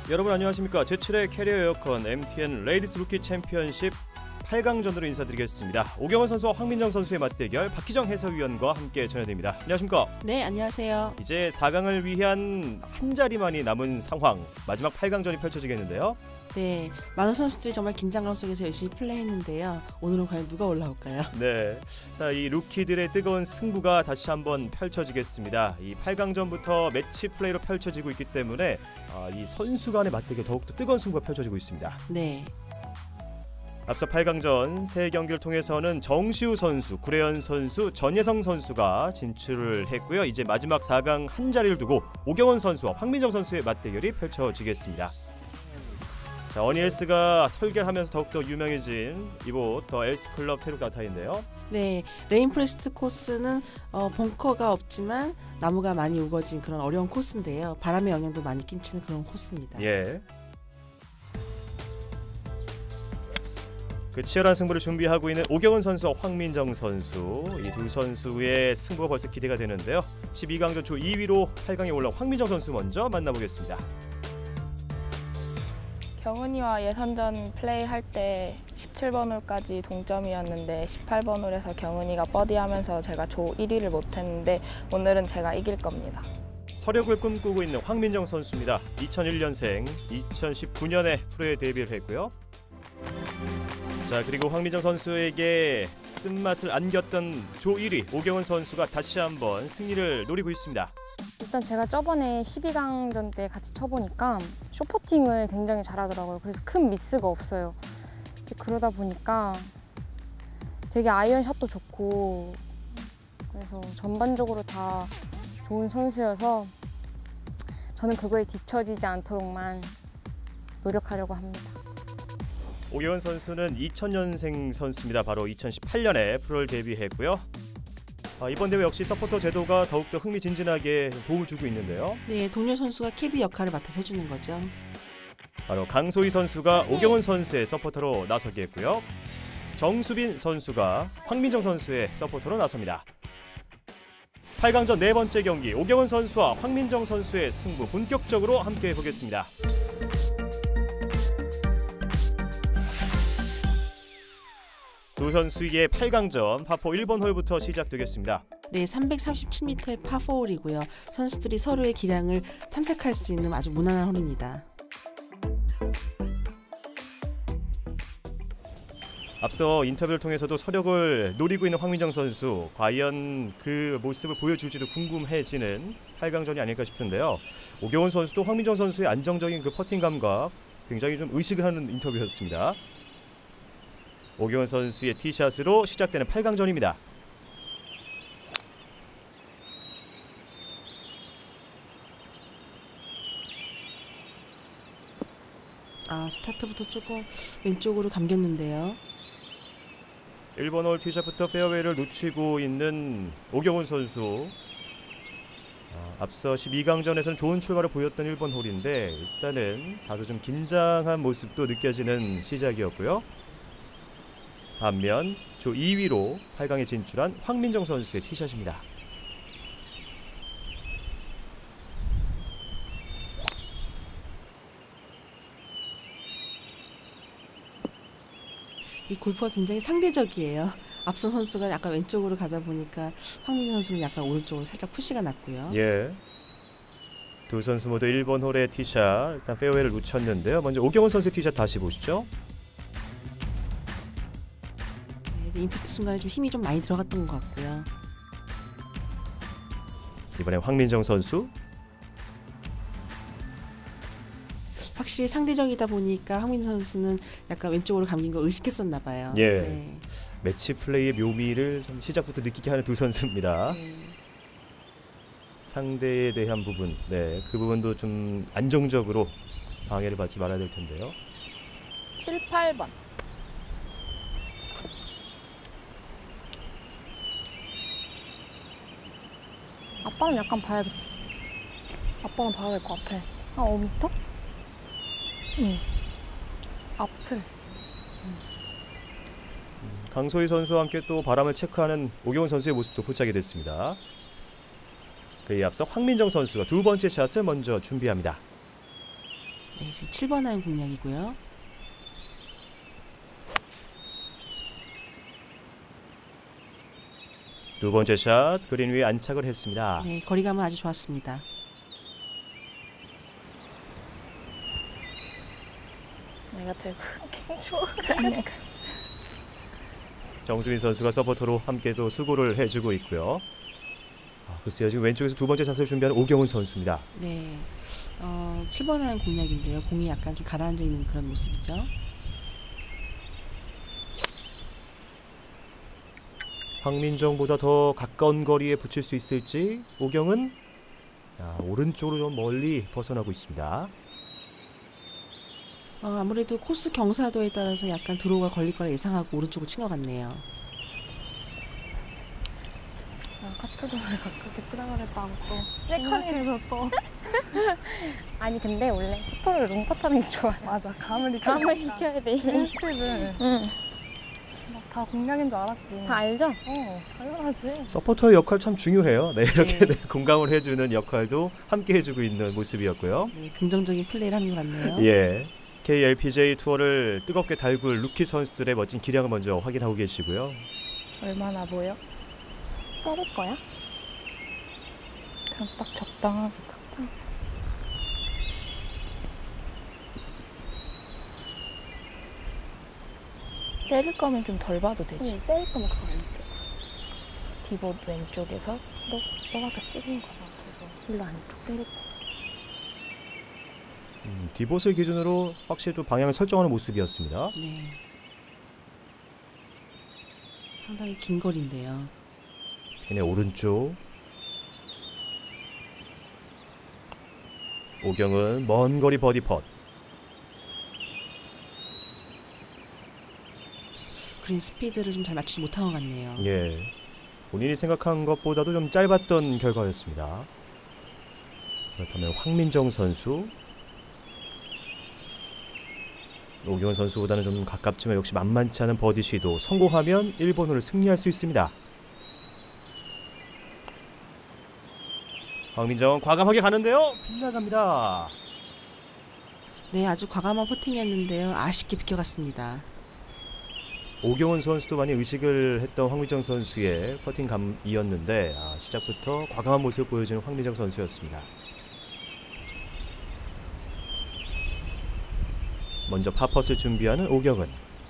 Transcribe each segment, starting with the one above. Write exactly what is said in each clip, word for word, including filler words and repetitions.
여러분 안녕하십니까. 제칠회 캐리어 에어컨 엠티엔 레이디스 루키 챔피언십 팔 강전으로 인사드리겠습니다. 오경원 선수와 황민정 선수의 맞대결 박희정 해설위원과 함께 전해드립니다. 안녕하십니까. 네, 안녕하세요. 이제 사 강을 위한 한 자리만이 남은 상황, 마지막 팔 강전이 펼쳐지겠는데요. 네, 많은 선수들이 정말 긴장감 속에서 열심히 플레이했는데요. 오늘은 과연 누가 올라올까요? 네, 자, 이 루키들의 뜨거운 승부가 다시 한번 펼쳐지겠습니다. 이 팔 강전부터 매치 플레이로 펼쳐지고 있기 때문에 아, 이 선수 간의 맞대결 더욱더 뜨거운 승부가 펼쳐지고 있습니다. 네. 앞서 팔 강전 세 경기를 통해서는 정시우 선수, 구례연 선수, 전예성 선수가 진출을 했고요. 이제 마지막 사 강 한 자리를 두고 오경원 선수와 황민정 선수의 맞대결이 펼쳐지겠습니다. 자, 어니엘스가 설계하면서 더욱더 유명해진 이곳 더 엘스 클럽 테루가타인데요. 네, 레인프레스트 코스는 어, 벙커가 없지만 나무가 많이 우거진 그런 어려운 코스인데요. 바람의 영향도 많이 끼치는 그런 코스입니다. 예. 그 치열한 승부를 준비하고 있는 오경원 선수와 황민정 선수, 이 두 선수의 승부가 벌써 기대가 되는데요. 십이 강전 조 이 위로 팔 강에 올라온 황민정 선수 먼저 만나보겠습니다. 경은이와 예선전 플레이할 때 십칠 번 홀까지 동점이었는데 십팔 번 홀에서 경은이가 버디하면서 제가 조 일 위를 못했는데 오늘은 제가 이길 겁니다. 서력을 꿈꾸고 있는 황민정 선수입니다. 이천일 년생, 이천십구 년에 프로에 데뷔를 했고요. 자, 그리고 황민정 선수에게 쓴맛을 안겼던 조 일 위 오경원 선수가 다시 한번 승리를 노리고 있습니다. 일단 제가 저번에 십이 강전 때 같이 쳐보니까 숏퍼팅을 굉장히 잘하더라고요. 그래서 큰 미스가 없어요. 이제 그러다 보니까 되게 아이언샷도 좋고 그래서 전반적으로 다 좋은 선수여서 저는 그거에 뒤처지지 않도록만 노력하려고 합니다. 오경원 선수는 이천 년생 선수입니다. 바로 이천십팔 년에 프로를 데뷔했고요. 아, 이번 대회 역시 서포터 제도가 더욱더 흥미진진하게 도움을 주고 있는데요. 네, 동료 선수가 캐디 역할을 맡아서 해주는 거죠. 바로 강소희 선수가 오경원 선수의 서포터로 나서게 했고요. 정수빈 선수가 황민정 선수의 서포터로 나섭니다. 팔 강전 네 번째 경기 오경원 선수와 황민정 선수의 승부 본격적으로 함께 보겠습니다. 두 선수의 팔 강전 파포 일 번 홀부터 시작되겠습니다. 네, 삼백삼십칠 미터의 파포홀이고요. 선수들이 서로의 기량을 탐색할 수 있는 아주 무난한 홀입니다. 앞서 인터뷰를 통해서도 서력을 노리고 있는 황민정 선수, 과연 그 모습을 보여줄지도 궁금해지는 팔 강전이 아닐까 싶은데요. 오경원 선수도 황민정 선수의 안정적인 그 퍼팅 감각 굉장히 좀 의식을 하는 인터뷰였습니다. 오경원 선수의 티샷으로 시작되는 팔 강전입니다. 아, 스타트부터 조금 왼쪽으로 감겼는데요. 일 번 홀 티샷부터 페어웨이를 놓치고 있는 오경원 선수. 아, 앞서 십이 강전에서는 좋은 출발을 보였던 일 번 홀인데 일단은 다소 좀 긴장한 모습도 느껴지는 시작이었고요. 반면 조 이 위로 팔 강에 진출한 황민정 선수의 티샷입니다. 이 골프가 굉장히 상대적이에요. 앞선 선수가 약간 왼쪽으로 가다 보니까 황민정 선수는 약간 오른쪽으로 살짝 푸시가 났고요. 예. 두 선수 모두 일 번 홀의 티샷, 일단 페어웨이를 놓쳤는데요. 먼저 오경원 선수의 티샷 다시 보시죠. 임팩트 순간에 좀 힘이 좀 많이 들어갔던 것 같고요. 이번에 황민정 선수. 확실히 상대적이다 보니까 황민정 선수는 약간 왼쪽으로 감긴 거 의식했었나 봐요. 예. 네. 매치 플레이의 묘미를 좀 시작부터 느끼게 하는 두 선수입니다. 네. 상대에 대한 부분, 네, 그 부분도 좀 안정적으로 방해를 받지 말아야 될 텐데요. 칠, 팔 번. 아빠는 약간 봐야겠다. 아빠는 봐야 될 것 같아. 한 오 미터? 응. 앞슬. 응. 강소희 선수와 함께 또 바람을 체크하는 오경원 선수의 모습도 포착이 됐습니다. 그에 앞서 황민정 선수가 두 번째 샷을 먼저 준비합니다. 네, 지금 칠 번 아이언 공략이고요. 두 번째 샷 그린 위에 안착을 했습니다. 네, 거리감은 아주 좋았습니다. 내가 들고 정수민 선수가 서포터로 함께도 수고를 해주고 있고요. 아, 글쎄요, 지금 왼쪽에서 두 번째 샷을 준비하는 오경훈 선수입니다. 네, 어, 칠 번 아이언 공략인데요. 공이 약간 좀 가라앉아 있는 그런 모습이죠. 황민정보다 더 가까운 거리에 붙일 수 있을지 오경은 아, 오른쪽으로 좀 멀리 벗어나고 있습니다. 어, 아무래도 코스 경사도에 따라서 약간 드로우가 걸릴 거라 예상하고 오른쪽으로 친 것 같네요. 아, 카트도를 가깝게 치라고 했다고 또 생각해서 또 아니 근데 원래 첫 홀을 롱파 타는 게 좋아요. 맞아 감을 익혀 감을 익혀야 돼. 스피드 응. 다 공략인 줄 알았지. 다 알죠? 어 당연하지. 서포터의 역할 참 중요해요. 네, 이렇게 네. 네, 공감을 해주는 역할도 함께 해주고 있는 모습이었고요. 네, 긍정적인 플레이를 하는 것 같네요. 예, 케이엘피지에이 투어를 뜨겁게 달굴 루키 선수들의 멋진 기량을 먼저 확인하고 계시고요. 얼마나 보여? 때릴 거야? 그냥 딱 적당하게 딱. 때릴 거면 좀 덜 봐도 되지. 응, 때릴 거면 그거 안 돼. 디봇 왼쪽에서 너, 너가 아까 찍은 거야. 그래서 일로 안쪽 때릴 거. 음, 디봇을 기준으로 확실히 또 방향을 설정하는 모습이었습니다. 네. 상당히 긴 거리인데요. 핀의 오른쪽. 오경은 먼 거리 버디 펫. 그린 스피드를 좀 잘 맞추지 못한 것 같네요. 예, 본인이 생각한 것보다도 좀 짧았던 결과였습니다. 그렇다면 황민정 선수, 오경원 선수보다는 좀 가깝지만 역시 만만치 않은 버디 시도. 성공하면 일 번 홀을 승리할 수 있습니다. 황민정 과감하게 가는데요. 빗나갑니다. 네, 아주 과감한 퍼팅이었는데요. 아쉽게 비껴갔습니다. 오경원 선수도 많이 의식을 했던 황민정 선수의 퍼팅감이었는데 아, 시작부터 과감한 모습을 보여주는 황민정 선수였습니다. 먼저 파펫을 준비하는 오경은.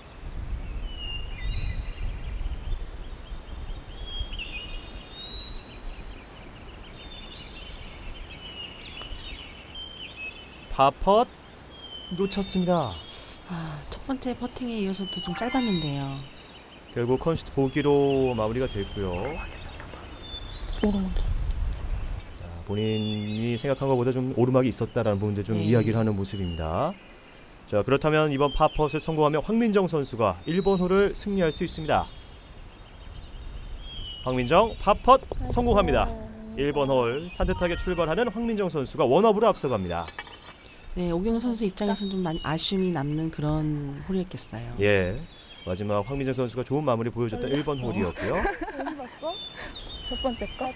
파펫 놓쳤습니다. 아, 첫 번째 퍼팅에 이어서도 좀 짧았는데요. 결국 컨시트 보기로 마무리가 됐고요. 오르막이. 자, 본인이 생각한 것보다 좀 오르막이 있었다라는 부분들 좀 네. 이야기를 하는 모습입니다. 자, 그렇다면 이번 파펫을 성공하면 황민정 선수가 일 번 홀을 승리할 수 있습니다. 황민정 파펫 성공합니다. 일 번 홀 산뜻하게 출발하는 황민정 선수가 원업으로 앞서갑니다. 네, 오경훈 선수 입장에서는 좀 많이 아쉬움이 남는 그런 홀이었겠어요. 예, 마지막 황민정 선수가 좋은 마무리 보여줬던 일 번 홀이었고요. 어디 봤어? 첫 번째 거?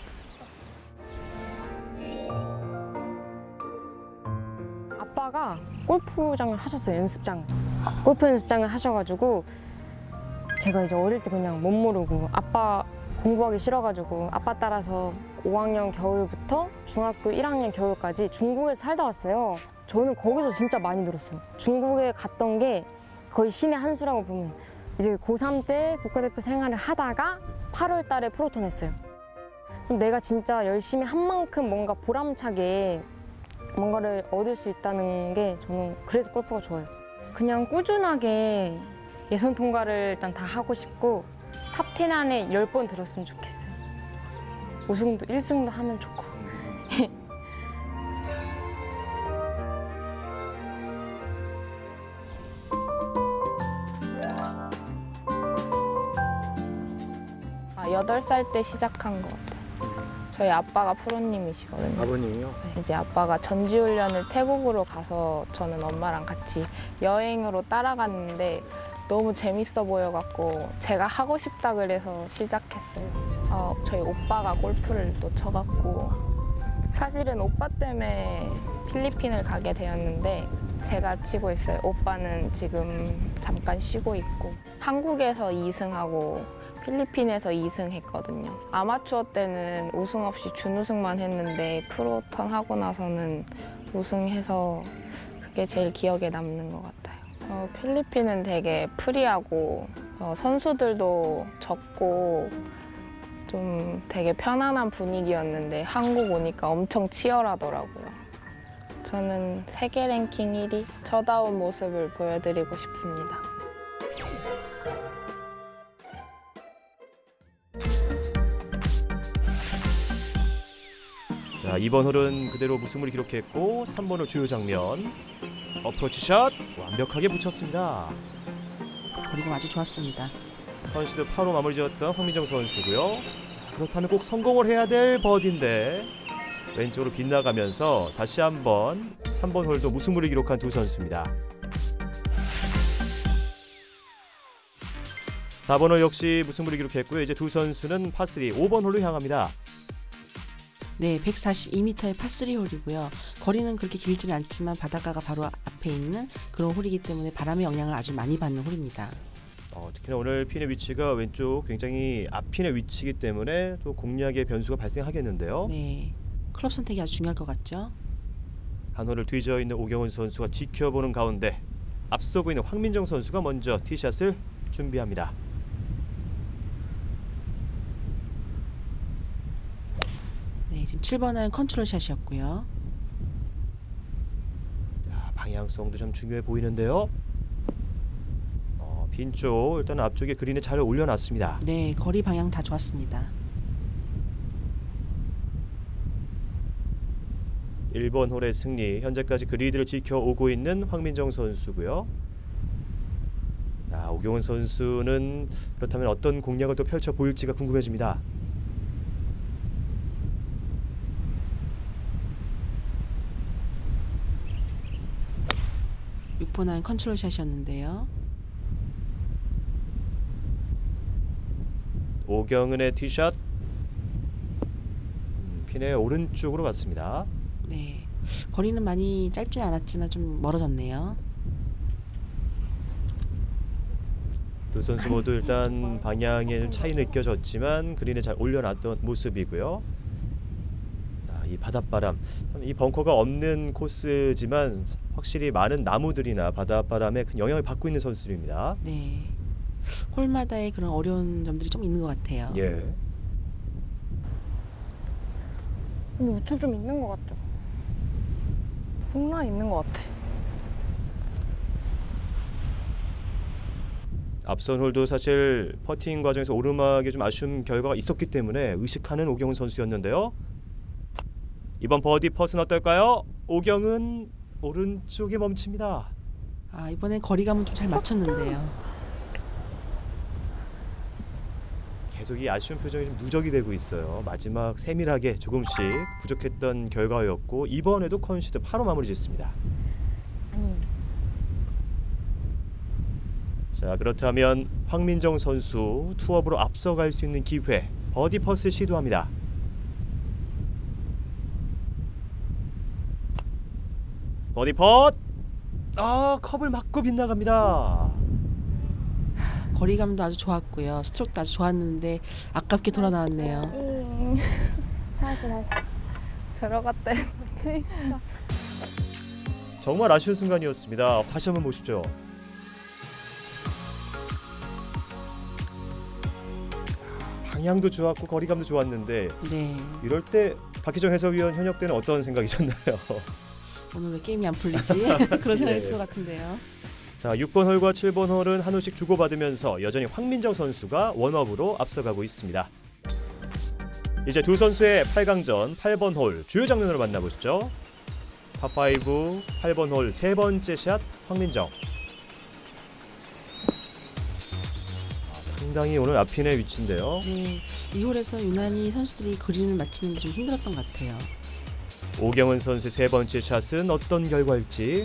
아빠가 골프장을 하셨어요, 연습장을. 골프 연습장을 하셔가지고 제가 이제 어릴 때 그냥 못 모르고 아빠 공부하기 싫어가지고 아빠 따라서 오 학년 겨울부터 중학교 일 학년 겨울까지 중국에서 살다 왔어요. 저는 거기서 진짜 많이 늘었어요. 중국에 갔던 게 거의 신의 한 수라고 보면 이제 고삼 때 국가대표 생활을 하다가 팔월 달에 프로턴 했어요. 그럼 내가 진짜 열심히 한 만큼 뭔가 보람차게 뭔가를 얻을 수 있다는 게 저는 그래서 골프가 좋아요. 그냥 꾸준하게 예선 통과를 일단 다 하고 싶고 탑 텐 안에 열 번 들었으면 좋겠어요. 우승도 일 승도 하면 좋고. 아, 여덟 살 때 시작한 것 같아요. 저희 아빠가 프로님이시거든요. 아버님이요? 네, 이제 아빠가 전지훈련을 태국으로 가서 저는 엄마랑 같이 여행으로 따라갔는데 너무 재밌어 보여갖고 제가 하고 싶다 그래서 시작했어요. 어, 저희 오빠가 골프를 또 쳐갖고 사실은 오빠 때문에 필리핀을 가게 되었는데 제가 치고 있어요. 오빠는 지금 잠깐 쉬고 있고 한국에서 이 승하고 필리핀에서 이 승 했거든요. 아마추어 때는 우승 없이 준우승만 했는데 프로턴 하고 나서는 우승해서 그게 제일 기억에 남는 것 같아요. 어, 필리핀은 되게 프리하고 어, 선수들도 적고 좀 되게 편안한 분위기였는데 한국 오니까 엄청 치열하더라고요. 저는 세계 랭킹 일 위, 저다운 모습을 보여드리고 싶습니다. 자, 이번 홀은 그대로 무승부를 기록했고 삼 번 홀 주요 장면 어프로치 샷 완벽하게 붙였습니다. 거리가 아주 좋았습니다. 컨시드 파로 마무리 지었던 황민정 선수고요. 그렇다면 꼭 성공을 해야 될 버디인데 왼쪽으로 빗나가면서 다시 한번 삼 번 홀도 무승부를 기록한 두 선수입니다. 사 번 홀 역시 무승부를 기록했고요. 이제 두 선수는 파쓰리 오 번 홀로 향합니다. 네, 백사십이 미터의 파쓰리 홀이고요. 거리는 그렇게 길지는 않지만 바닷가가 바로 앞에 있는 그런 홀이기 때문에 바람의 영향을 아주 많이 받는 홀입니다. 어, 특히나 오늘 핀의 위치가 왼쪽 굉장히 앞핀의 위치이기 때문에 또 공략의 변수가 발생하겠는데요. 네, 클럽 선택이 아주 중요할 것 같죠. 한 홀을 뒤져 있는 오경은 선수가 지켜보는 가운데 앞서고 있는 황민정 선수가 먼저 티샷을 준비합니다. 네, 지금 칠 번은 컨트롤 샷이었고요. 자, 방향성도 좀 중요해 보이는데요. 어, 빈쪽 일단 앞쪽에 그린에 잘 올려놨습니다. 네, 거리 방향 다 좋았습니다. 일 번 홀의 승리, 현재까지 그 리드를 지켜오고 있는 황민정 선수고요. 자, 오경은 선수는 그렇다면 어떤 공략을 또 펼쳐 보일지가 궁금해집니다. 육 번은 컨트롤 샷이었는데요. 오경은의 티샷 음, 핀의 오른쪽으로 갔습니다. 네, 거리는 많이 짧진 않았지만 좀 멀어졌네요. 두 선수 모두 일단 방향에 좀 차이 느껴졌지만 그린에 잘 올려놨던 모습이고요. 자, 이 바닷바람, 이 벙커가 없는 코스지만 확실히 많은 나무들이나 바닷바람에 큰 영향을 받고 있는 선수들입니다. 네, 홀마다의 그런 어려운 점들이 좀 있는 것 같아요. 예. 근데 우측 좀 있는 것 같죠? 풍라 있는 것 같아. 앞선 홀도 사실 퍼팅 과정에서 오르막에 좀 아쉬운 결과가 있었기 때문에 의식하는 오경은 선수였는데요. 이번 버디 퍼스는 어떨까요? 오경은 오른쪽에 멈춥니다. 아, 이번엔 거리감은 좀 잘 맞췄는데요. 계속 이 아쉬운 표정이 좀 누적이 되고 있어요. 마지막 세밀하게 조금씩 부족했던 결과였고 이번에도 컨시드 파로 마무리 짓습니다. 아니, 자, 그렇다면 황민정 선수 투업으로 앞서갈 수 있는 기회, 버디 퍼스 시도합니다. 버디 펫! 아, 컵을 맞고 빗나갑니다. 거리감도 아주 좋았고요. 스트로크도 아주 좋았는데 아깝게 돌아 나왔네요. 잉. 잘했어, 잘했어. 들어갔대. 정말 아쉬운 순간이었습니다. 다시 한번 보시죠. 방향도 좋았고 거리감도 좋았는데 네, 이럴 때 박희정 해설위원 현역 때는 어떤 생각이셨나요? 오늘 왜 게임이 안 풀리지? 그런 생각이 있을 것 같은데요. 자, 육 번 홀과 칠 번 홀은 한 홀씩 주고받으면서 여전히 황민정 선수가 원업으로 앞서가고 있습니다. 이제 두 선수의 팔 강전 팔 번 홀 주요 장면으로 만나보시죠. 파파이브 팔 번 홀 세 번째 샷 황민정. 아, 상당히 오늘 앞핀의 위치인데요. 네, 이 홀에서 유난히 선수들이 그린을 맞히는 게 좀 힘들었던 것 같아요. 오경은 선수의 세 번째 샷은 어떤 결과일지.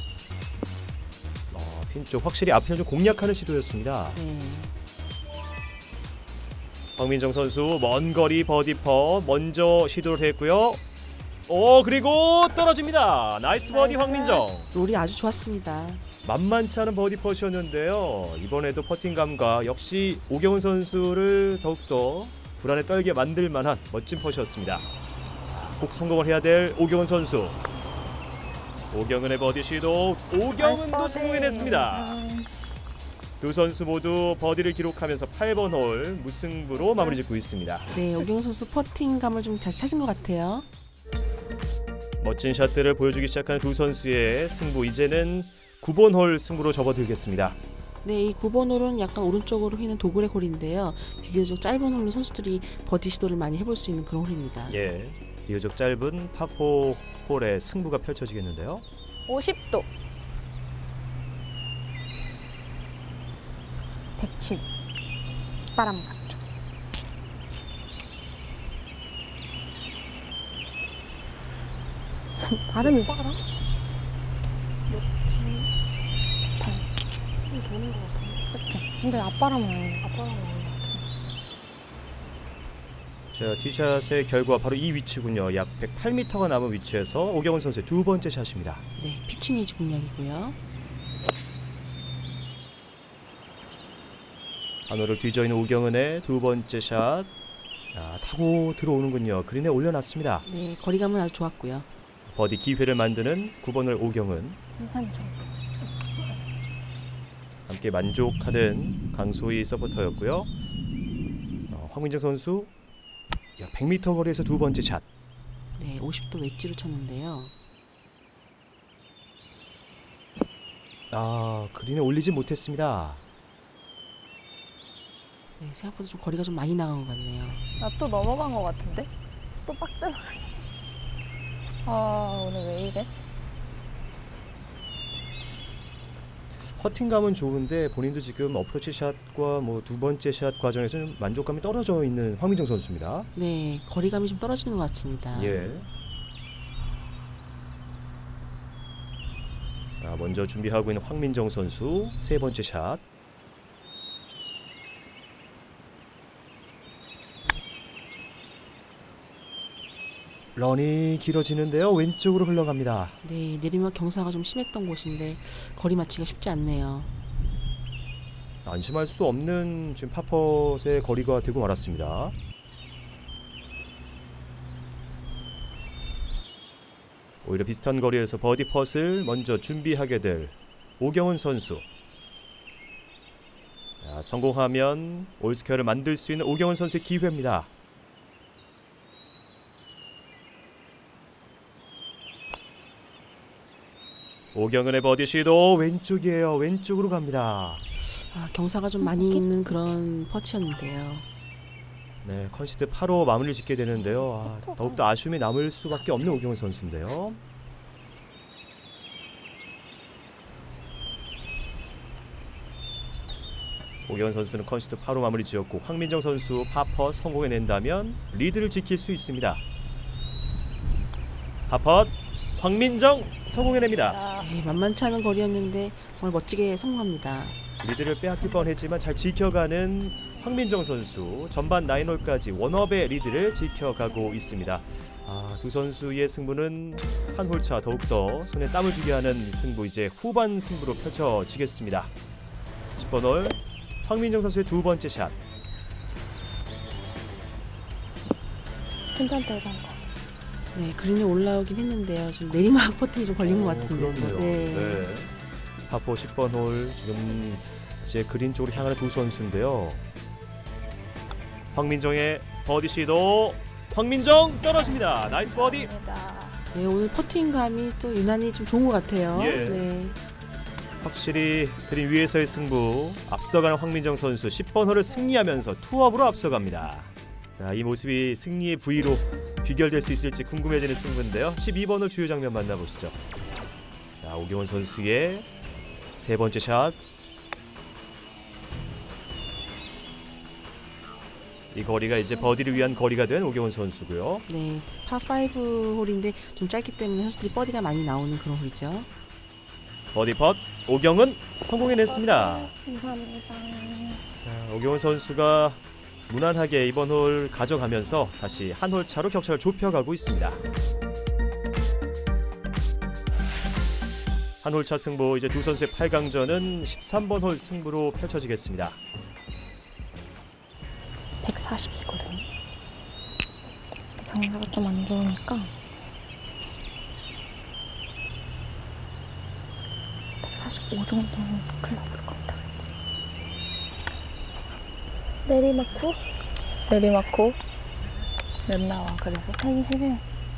어, 핀 쪽 확실히 앞핀을 좀 공략하는 시도였습니다. 네, 황민정 선수 먼 거리 버디 퍼 먼저 시도를 했고요. 오, 그리고 떨어집니다. 나이스 버디 황민정. 롤이 아주 좋았습니다. 만만치 않은 버디 퍼시였는데요. 이번에도 퍼팅 감각 역시 오경은 선수를 더욱더 불안에 떨게 만들 만한 멋진 퍼시였습니다. 꼭 성공을 해야 될 오경은 선수. 오경은의 버디 시도. 오경은도 성공해냈습니다. 두 선수 모두 버디를 기록하면서 팔 번 홀 무승부로 마무리 짓고 있습니다. 네, 오경훈 선수 퍼팅감을 좀 다시 찾은 것 같아요. 멋진 샷들을 보여주기 시작하는 두 선수의 승부. 이제는 구 번 홀 승부로 접어들겠습니다. 네, 이 구 번 홀은 약간 오른쪽으로 휘는 도그레 홀인데요. 비교적 짧은 홀로 선수들이 버디 시도를 많이 해볼 수 있는 그런 홀입니다. 예, 비교적 짧은 파포 홀의 승부가 펼쳐지겠는데요. 오십 도. 백친. 뒷바람 같죠. 발음이 바람? 비슷해요. 좀 도는 것 같은데. 그렇죠. 근데 앞바람은 아니에요. 아빠랑 나온 것 같아. 자, 티샷의 결과 바로 이 위치군요. 약 백팔 미터가 남은 위치에서 오경은 선수의 두 번째 샷입니다. 네, 피칭 웨지 공략이고요. 한홀을 뒤져있는 오경은의 두 번째 샷. 자, 타고 들어오는군요. 그린에 올려놨습니다. 네, 거리감은 아주 좋았고요. 버디 기회를 만드는 구 번을 오경은. 괜찮죠. 함께 만족하는 강소희 서포터였고요. 어, 황민정 선수 약 백 미터 거리에서 두 번째 샷. 네, 오십 도 웨지로 쳤는데요. 아, 그린에 올리지 못했습니다. 네, 생각보다 좀 거리가 좀 많이 나간 것 같네요. 나 또 넘어간 것 같은데? 또 빡 들어갔어. 아, 오늘 왜 이래? 퍼팅감은 좋은데 본인도 지금 어프로치 샷과 뭐 두 번째 샷 과정에서 좀 만족감이 떨어져 있는 황민정 선수입니다. 네, 거리감이 좀 떨어지는 것 같습니다. 예. 자, 먼저 준비하고 있는 황민정 선수 세 번째 샷. 런이 길어지는데요. 왼쪽으로 흘러갑니다. 네, 내리막 경사가 좀 심했던 곳인데 거리 맞추기가 쉽지 않네요. 안심할 수 없는 지금 파펫의 거리가 되고 말았습니다. 오히려 비슷한 거리에서 버디 펫을 먼저 준비하게 될 오경은 선수. 자, 성공하면 올스퀘어를 만들 수 있는 오경은 선수의 기회입니다. 오경은의 버디 시도. 왼쪽이에요. 왼쪽으로 갑니다. 아, 경사가 좀 많이 있는 그런 퍼치였는데요. 네, 컨시드 팔 호 마무리를 짓게 되는데요. 아, 더욱더 아쉬움이 남을 수밖에 없는 오경은 선수인데요. 오경은 선수는 컨시드 팔 호 마무리 지었고 황민정 선수 파펫 성공해낸다면 리드를 지킬 수 있습니다. 파펫 황민정 성공해냅니다. 네, 만만치 않은 거리였는데 정말 멋지게 성공합니다. 리드를 빼앗길 뻔했지만 잘 지켜가는 황민정 선수. 전반 나인 홀까지 원업의 리드를 지켜가고 있습니다. 아, 두 선수의 승부는 한 홀차 더욱더 손에 땀을 주게 하는 승부. 이제 후반 승부로 펼쳐지겠습니다. 십 번 홀 황민정 선수의 두 번째 샷. 괜찮다 이거. 네, 그린에 올라오긴 했는데요. 좀 내리막 퍼팅이 좀 걸린 것 어, 같은데. 그렇네요. 네. 네. 파포 십 번 홀 지금 이제 그린 쪽으로 향하는 두 선수인데요. 황민정의 버디 시도. 황민정 떨어집니다. 나이스 버디. 감사합니다. 네, 오늘 퍼팅감이 또 유난히 좀 좋은 것 같아요. 예. 네. 확실히 그린 위에서의 승부. 앞서가는 황민정 선수 십 번 홀을 승리하면서 투업으로 앞서갑니다. 자, 이 모습이 승리의 부위로 귀결될 수 있을지 궁금해지는 승부인데요. 십이 번 홀 주요 장면 만나보시죠. 자, 오경원 선수의 세 번째 샷. 이 거리가 이제 버디를 위한 거리가 된 오경원 선수고요. 네, 파 오 홀인데 좀 짧기 때문에 선수들이 버디가 많이 나오는 그런 홀이죠. 버디 펫 오경은 성공해냈습니다. 감사합니다. 자, 오경원 선수가 무난하게 이번 홀 가져가면서 다시 한 홀 차로 격차를 좁혀가고 있습니다. 한 홀차 승부, 이제 두 선수의 팔 강전은 십삼 번 홀 승부로 펼쳐지겠습니다. 백사십이거든요. 경사가 좀 안 좋으니까 백사십오 정도는 클럽을 컨트롤했지. 내리막 후? 내리막 후? 몇 나와 그래서? 백이십일.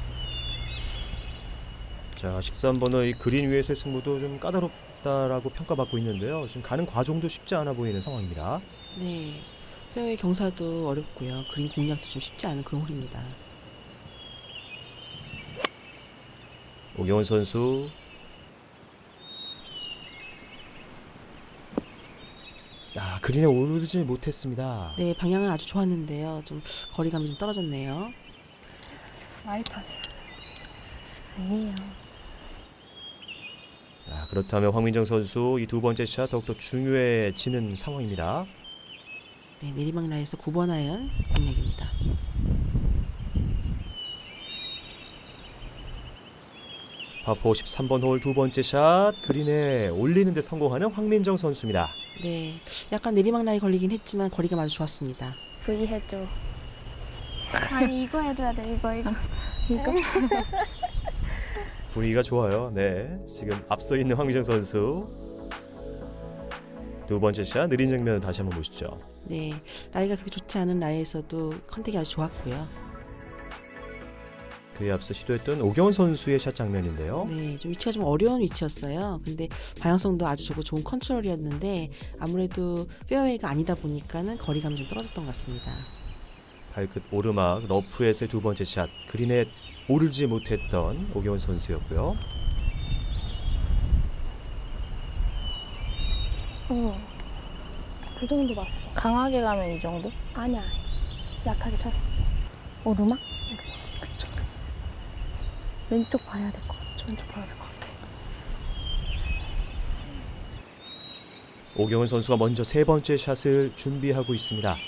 자, 십삼 번의 그린 위에서의 승부도 좀 까다롭다라고 평가받고 있는데요. 지금 가는 과정도 쉽지 않아 보이는 상황입니다. 네, 페어웨이 경사도 어렵고요. 그린 공략도 좀 쉽지 않은 그런 홀입니다. 오경원 선수 아, 그린에 오르지 못했습니다. 네, 방향은 아주 좋았는데요. 좀 거리감이 좀 떨어졌네요. 마이 탓이야. 아니에요. 아, 그렇다면 황민정 선수 이 두 번째 샷 더욱더 중요해지는 상황입니다. 네, 내리막 라인에서 구 번 아이언 공략입니다. 파포 십삼 번 홀 두 번째 샷, 그린에 올리는 데 성공하는 황민정 선수입니다. 네, 약간 내리막 라인 걸리긴 했지만 거리가 아주 좋았습니다. V 해줘. 아니 이거 해줘야 돼. 이거 이거. 이거? 분위기가 좋아요. 네, 지금 앞서 있는 황민정 선수 두 번째 샷 느린 장면 다시 한번 보시죠. 네, 라이가 그렇게 좋지 않은 라이에서도 컨택이 아주 좋았고요. 그에 앞서 시도했던 오경원 선수의 샷 장면인데요. 네, 좀 위치가 좀 어려운 위치였어요. 근데 방향성도 아주 좋고 좋은 컨트롤이었는데 아무래도 페어웨이가 아니다 보니까는 거리감이 좀 떨어졌던 것 같습니다. 발끝 오르막 러프에서의 두 번째 샷, 그린에 오르지 못했던 오경원 선수였고요. 어. 그 정도 봤어. 강하게 가면 이 정도? 아니야. 약하게 쳤어. 오르막? 그쵸. 왼쪽 봐야 될 것 같죠. 왼쪽 봐야 될 것 같아. 오경원 선수가 먼저 세 번째 샷을 준비하고 있습니다.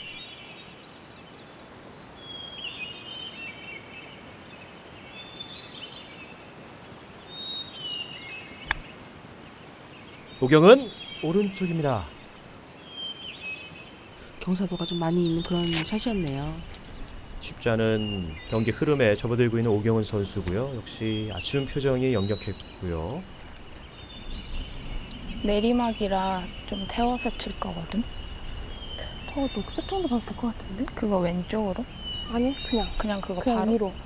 오경은 오른쪽입니다. 경사도가 좀 많이 있는 그런 샷이었네요. 쉽지 않은 경기 흐름에 접어들고 있는 오경원 선수고요. 역시 아쉬운 표정이 역력했고요. 내리막이라 좀 태워서 칠 거거든? 저 녹색 정도 봐도 될 것 같은데? 그거 왼쪽으로? 아니 그냥. 그냥 그거 그냥 바로? 위로.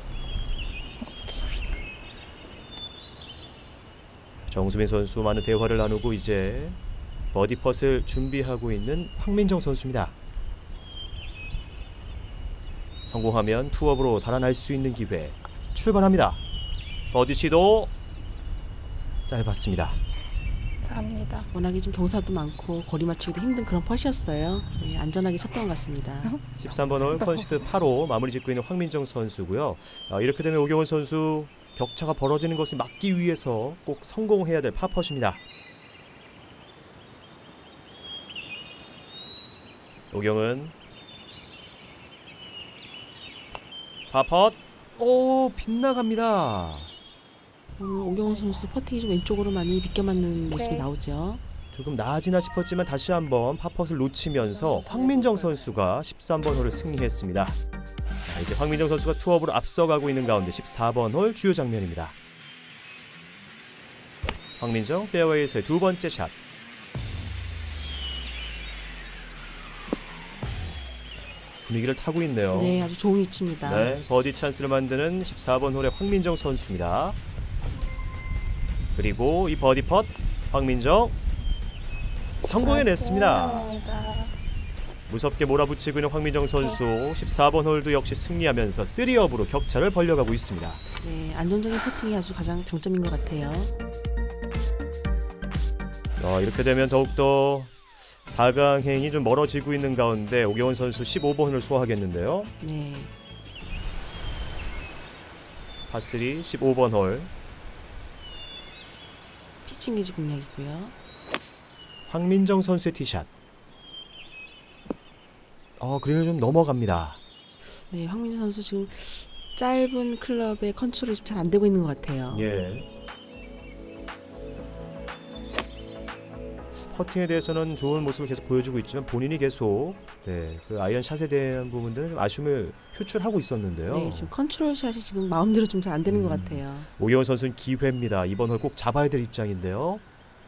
정수민 선수 많은 대화를 나누고 이제 버디 펫을 준비하고 있는 황민정 선수입니다. 성공하면 투업으로 달아날 수 있는 기회. 출발합니다. 버디 시도 짧았습니다. 감사합니다. 워낙에 좀 경사도 많고 거리 맞추기도 힘든 그런 펫이었어요. 네, 안전하게 쳤던 것 같습니다. 십삼 번 홀 컨시드 팔 호 마무리 짓고 있는 황민정 선수고요. 아, 이렇게 되면 오경원 선수 격차가 벌어지는 것을 막기 위해서 꼭 성공해야 될 파펫입니다. 오경은 파펫, 오, 빗나갑니다. 오늘 오경원 선수 퍼팅이 좀 왼쪽으로 많이 비껴 맞는 모습이 네. 나오죠. 조금 나아지나 싶었지만 다시 한번 파펫을 놓치면서 황민정 선수가 십삼 번 홀을 승리했습니다. 자, 이제 황민정 선수가 투업으로 앞서가고 있는 가운데 십사 번 홀 주요 장면입니다. 황민정 페어웨이에서의 두 번째 샷. 분위기를 타고 있네요. 네, 아주 좋은 위치입니다. 네, 버디 찬스를 만드는 십사 번 홀의 황민정 선수입니다. 그리고 이 버디 펫 황민정 성공해냈습니다. 감사합니다. 무섭게 몰아붙이고 있는 황민정 선수 십사 번 홀도 역시 승리하면서 쓰리업으로 격차를 벌려가고 있습니다. 네, 안정적인 퍼팅이 아주 가장 장점인 것 같아요. 어, 이렇게 되면 더욱더 사 강행이 좀 멀어지고 있는 가운데 오경원 선수 십오 번을 소화하겠는데요. 네, 파쓰리 십오 번 홀 피칭 게이지 공략이고요. 황민정 선수의 티샷. 어, 그린을 좀 넘어갑니다. 네, 황민정 선수 지금 짧은 클럽의 컨트롤이 좀 잘 안 되고 있는 것 같아요. 예. 퍼팅에 대해서는 좋은 모습을 계속 보여주고 있지만 본인이 계속 네, 그 아이언 샷에 대한 부분들은 좀 아쉬움을 표출하고 있었는데요. 네, 지금 컨트롤 샷이 지금 마음대로 좀 잘 안 되는 것 음. 같아요. 오경원 선수는 기회입니다. 이번 홀 꼭 잡아야 될 입장인데요.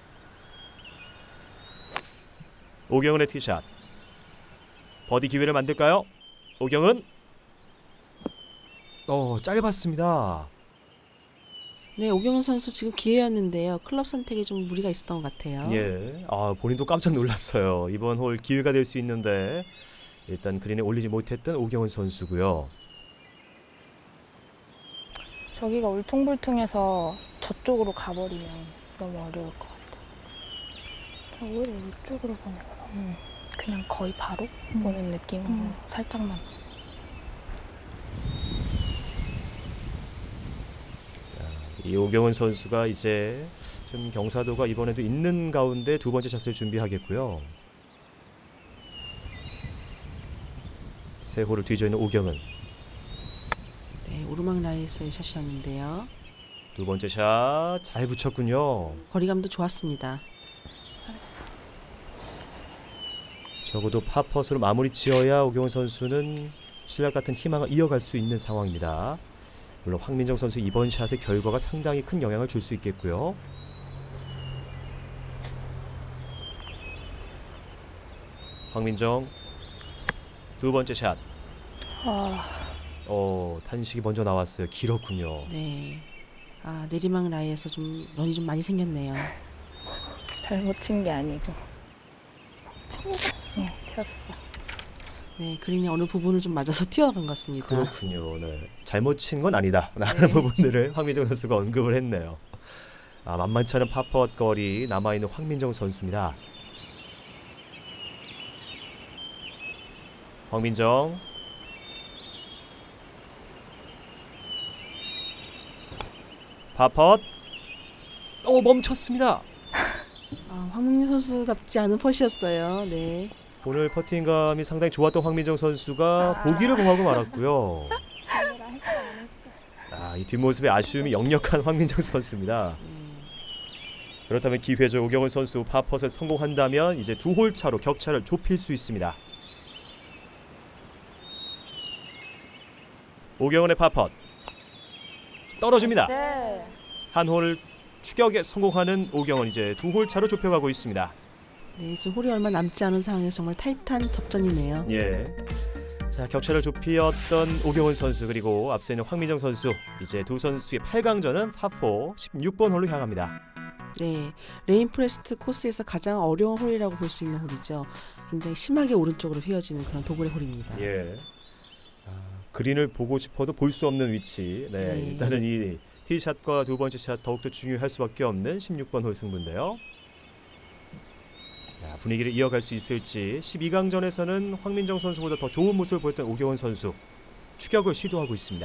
오경은의 티샷. 버디 기회를 만들까요? 오경은 어 짧았습니다. 네, 오경훈 선수 지금 기회였는데요. 클럽 선택에 좀 무리가 있었던 것 같아요. 예, 아 본인도 깜짝 놀랐어요. 이번 홀 기회가 될 수 있는데 일단 그린에 올리지 못했던 오경은 선수고요. 저기가 울퉁불퉁해서 저쪽으로 가버리면 너무 어려울 것 같아. 오히려 이쪽으로 보는 거. 음, 그냥 거의 바로 음. 보는 느낌으로 음. 살짝만. 이 오경은 선수가 이제 좀 경사도가 이번에도 있는 가운데 두 번째 샷을 준비하겠고요. 세 홀을 뒤져 있는 오경은 네, 오르막 라이에서의 샷이었는데요. 두 번째 샷 잘 붙였군요. 거리감도 좋았습니다. 잘했어. 적어도 파퍼스로 마무리 지어야 오경은 선수는 신랄 같은 희망을 이어갈 수 있는 상황입니다. 물론 황민정 선수 이번 샷의 결과가 상당히 큰 영향을 줄 수 있겠고요. 황민정 두 번째 샷. 아, 어 탄식이 먼저 나왔어요. 길었군요. 네, 아 내리막 라이에서 좀 런이 좀 많이 생겼네요. 잘못 친 게 아니고 튕겼어. 응, 튀었어. 네, 그린의 어느 부분을 좀 맞아서 튀어간 것 같습니다. 그렇군요. 네. 잘못 친 건 아니다 라는 네. 부분들을 황민정 선수가 언급을 했네요. 아, 만만치 않은 파퍼 거리 남아있는 황민정 선수입니다. 황민정 파펫 오 멈췄습니다. 아, 황민정 선수답지 않은 펫이었어요. 네, 오늘 퍼팅감이 상당히 좋았던 황민정 선수가 보기를 범하고 말았고요. 지우라 했어 안 했어. 아, 이 뒷모습의 아쉬움이 역력한 황민정 선수입니다. 네. 그렇다면 기회죠. 오경은 선수 파펫에 성공한다면 이제 두 홀 차로 격차를 좁힐 수 있습니다. 오경은의 파펫 떨어집니다. 네. 한 홀 추격에 성공하는 오경은 이제 두 홀 차로 좁혀가고 있습니다. 네, 지금 홀이 얼마 남지 않은 상황에서 정말 타이트한 접전이네요. 예. 자, 격차를 좁히었던 오경은 선수 그리고 앞서 있는 황민정 선수 이제 두 선수의 팔 강전은 파포 십육 번 홀로 향합니다. 네, 레인프레스트 코스에서 가장 어려운 홀이라고 볼 수 있는 홀이죠. 굉장히 심하게 오른쪽으로 휘어지는 그런 도굴의 홀입니다. 예. 아, 그린을 보고 싶어도 볼 수 없는 위치. 네, 네. 일단은 이 티샷과 두 번째 샷 더욱더 중요할 수밖에 없는 십육 번 홀 승부인데요. 자, 분위기를 이어갈 수 있을지 십이 강전에서는 황민정 선수보다 더 좋은 모습을 보였던 오경원 선수 추격을 시도하고 있습니다.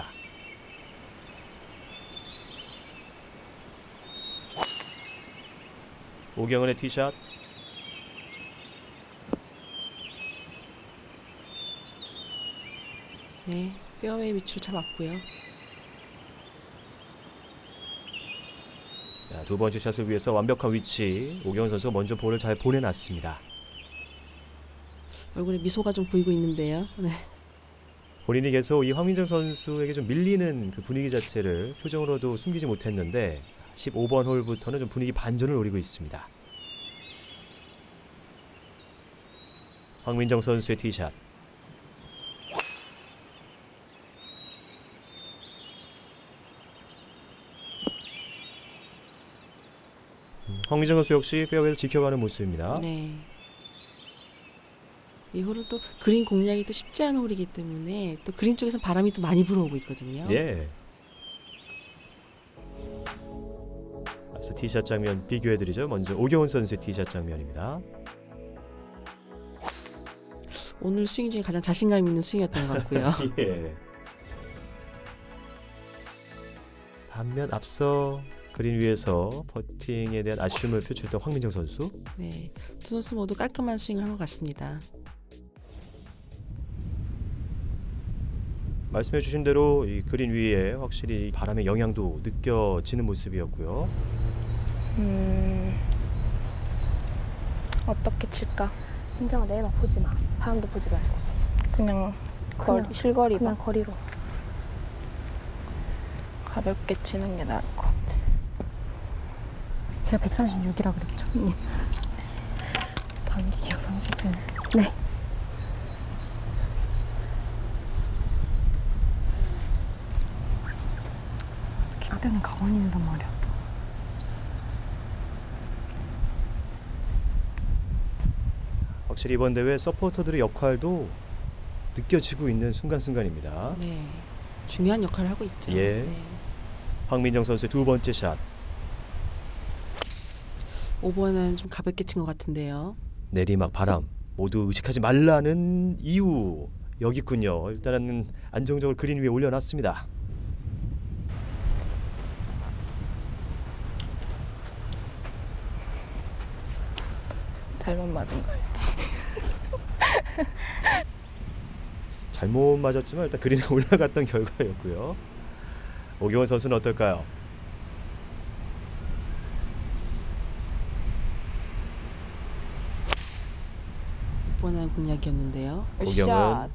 오경원의 티샷. 네, 페어웨이 위치로 잘 맞고요. 자, 두 번째 샷을 위해서 완벽한 위치. 오경원 선수가 먼저 볼을 잘 보내놨습니다. 얼굴에 미소가 좀 보이고 있는데요. 네, 본인이 계속 이 황민정 선수에게 좀 밀리는 그 분위기 자체를 표정으로도 숨기지 못했는데 십오 번 홀부터는 좀 분위기 반전을 노리고 있습니다. 황민정 선수의 티샷. 음, 황민정 선수 역시 페어웨이를 지켜가는 모습입니다. 네. 이 홀은 또 그린 공략이 또 쉽지 않은 홀이기 때문에 또 그린 쪽에서 바람이 또 많이 불어오고 있거든요. 예. 앞서 티샷 장면 비교해드리죠. 먼저 오경원 선수의 티샷 장면입니다. 오늘 스윙 중에 가장 자신감 있는 스윙이었던 것 같고요. 예. 반면 앞서 그린 위에서 퍼팅에 대한 아쉬움을 표출했던 황민정 선수. 네, 두 선수 모두 깔끔한 스윙을 한 것 같습니다. 말씀해주신 대로 이 그린 위에 확실히 바람의 영향도 느껴지는 모습이었고요. 음, 어떻게 칠까? 민정아 내일 막 보지 마. 사람도 보지 말고. 그냥 거리, 그냥- 실거리 그냥 거리로. 가볍게 치는 게 나을 것 같아. 제가 백삼십육이라 그랬죠. 응. 단기 기억 상실증. 네. 그때는 가만히 있는단 말이야. 확실히 이번 대회 서포터들의 역할도 느껴지고 있는 순간순간입니다. 네, 중요한 역할을 하고 있죠. 예. 네. 황민정 선수의 두 번째 샷. 오 번은 좀 가볍게 친 것 같은데요. 내리막 바람 모두 의식하지 말라는 이유 여기 있군요. 일단은 안정적으로 그린 위에 올려놨습니다. 잘못 맞은 거 알지? 잘못 맞았지만 일단 그린에 올라갔던 결과였고요. 오경원 선수는 어떨까요? 육 번은 공략이었는데요. 오경은 샷.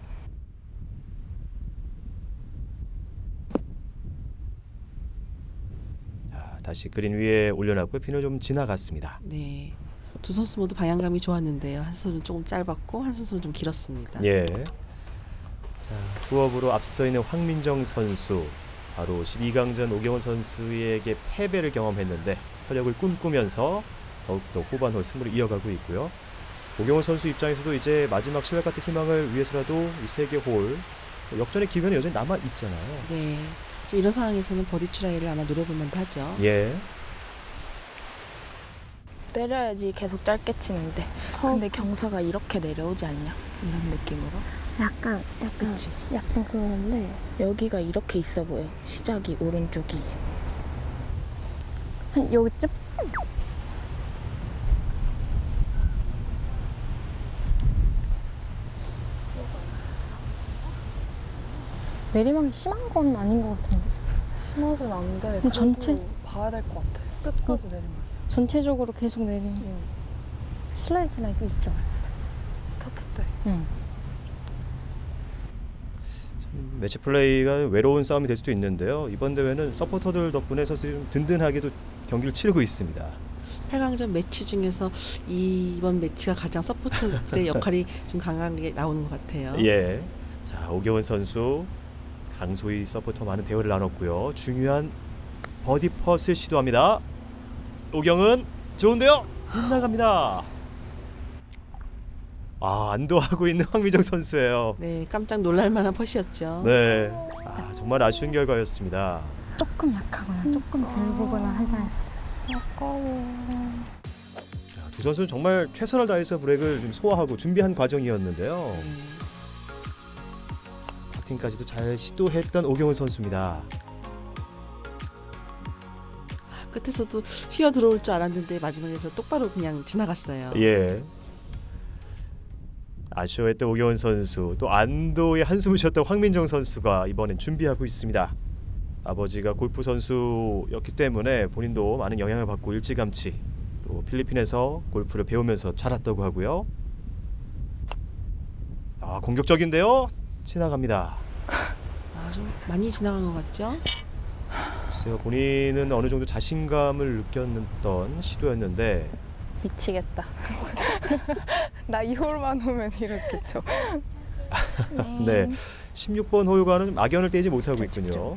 자, 다시 그린 위에 올려놨고요. 핀을 좀 지나갔습니다. 네, 두 선수 모두 방향감이 좋았는데요. 한 선수는 조금 짧았고 한 선수는 좀 길었습니다. 예. 자, 투업으로 앞서 있는 황민정 선수 바로 십이 강전 오경원 선수에게 패배를 경험했는데 서력을 꿈꾸면서 더욱더 후반 홀 승부를 이어가고 있고요. 오경원 선수 입장에서도 이제 마지막 실력 같은 희망을 위해서라도 이 세계 홀 역전의 기회는 여전히 남아 있잖아요. 네, 지금 이런 상황에서는 버디 트라이를 아마 노려볼 만도 하죠. 예. 때려야지 계속 짧게 치는데. 근데 경사가 이렇게 내려오지 않냐? 이런 느낌으로. 약간 약간 그치? 약간 그러는데 여기가 이렇게 있어 보여. 시작이 오른쪽이. 한 여기쯤? 내리막이 심한 건 아닌 것 같은데. 심하진 않은데 근데 그래도 전체- 봐야 될 것 같아. 끝까지 내리막이야. 전체적으로 계속 내리막. 응. 슬라이스 라인도 있어. 스타트 때. 응. 매치 플레이가 외로운 싸움이 될 수도 있는데요. 이번 대회는 서포터들 덕분에 선수들이 좀 든든하게도 경기를 치르고 있습니다. 팔 강전 매치 중에서 이번 매치가 가장 서포터들의 역할이 좀 강하게 나오는 것 같아요. 예. 자, 오경원 선수 강소희 서포터 많은 대화를 나눴고요. 중요한 버디 펫을 시도합니다. 오경은 좋은데요. 빗나갑니다. 아, 안도하고 있는 황미정 선수예요. 네, 깜짝 놀랄만한 펫이었죠. 네. 아, 정말 아쉬운 결과였습니다. 조금 약하거나 조금 덜 보거나 할 뻔했어요. 자, 두 선수는 정말 최선을 다해서 브렉을 좀 소화하고 준비한 과정이었는데요. 네. 퍼팅까지도 잘 시도했던 오경은 선수입니다. 끝에서도 휘어 들어올 줄 알았는데 마지막에서 똑바로 그냥 지나갔어요. 예. 아쉬워했던 오경원 선수, 또 안도의 한숨을 쉬었던 황민정 선수가 이번엔 준비하고 있습니다. 아버지가 골프 선수였기 때문에 본인도 많은 영향을 받고 일찌감치 또 필리핀에서 골프를 배우면서 자랐다고 하고요. 아, 공격적인데요. 지나갑니다. 아, 좀 많이 지나간 것 같죠? 글쎄요, 본인은 어느 정도 자신감을 느꼈던 시도였는데 미치겠다. 나 이 홀만 오면 이렇게 쳐. 네, 십육 번 홀과는 좀 악연을 떼지 못하고 있군요.